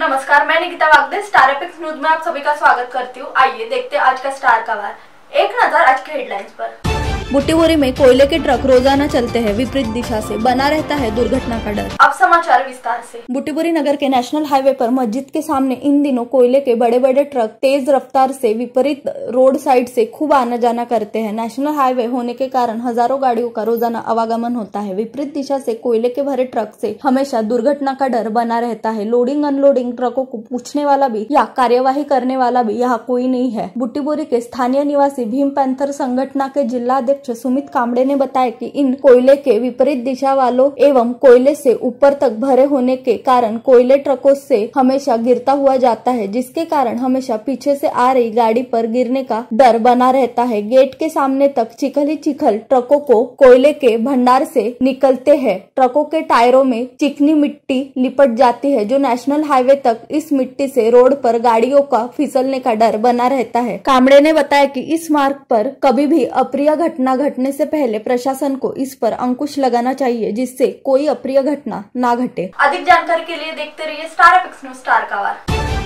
नमस्कार, मैं Nikita Wagde Star Epics News में आप सभी का स्वागत करती हूँ। आइए देखते हैं आज का स्टार खबर। एक नजर आज के हेडलाइंस पर। बुटीबोरी में कोयले के ट्रक रोजाना चलते हैं विपरीत दिशा से, बना रहता है दुर्घटना का डर। अब समाचार विस्तार से। बुटीबोरी नगर के नेशनल हाईवे पर मस्जिद के सामने इन दिनों कोयले के बड़े बड़े ट्रक तेज रफ्तार से विपरीत रोड साइड से खूब आना जाना करते हैं। नेशनल हाईवे होने के कारण हजारों गाड़ियों का रोजाना आवागमन होता है। विपरीत दिशा से कोयले के भरे ट्रक से हमेशा दुर्घटना का डर बना रहता है। लोडिंग अनलोडिंग ट्रकों को पूछने वाला भी या कार्यवाही करने वाला भी यहाँ कोई नहीं है। बुटीबोरी के स्थानीय निवासी भीम पैंथर संगठन के जिला अध्यक्ष सुमित कामड़े ने बताया कि इन कोयले के विपरीत दिशा वालों एवं कोयले से ऊपर तक भरे होने के कारण कोयले ट्रकों से हमेशा गिरता हुआ जाता है, जिसके कारण हमेशा पीछे से आ रही गाड़ी पर गिरने का डर बना रहता है। गेट के सामने तक चिखल ही चिखल ट्रकों को कोयले के भंडार से निकलते हैं। ट्रकों के टायरों में चिकनी मिट्टी लिपट जाती है, जो नेशनल हाईवे तक इस मिट्टी से रोड पर गाड़ियों का फिसलने का डर बना रहता है। कामड़े ने बताया कि इस मार्ग पर कभी भी अप्रिय घटना घटने से पहले प्रशासन को इस पर अंकुश लगाना चाहिए, जिससे कोई अप्रिय घटना ना घटे। अधिक जानकारी के लिए देखते रहिए स्टार एपिक्स न्यूज स्टार खबर।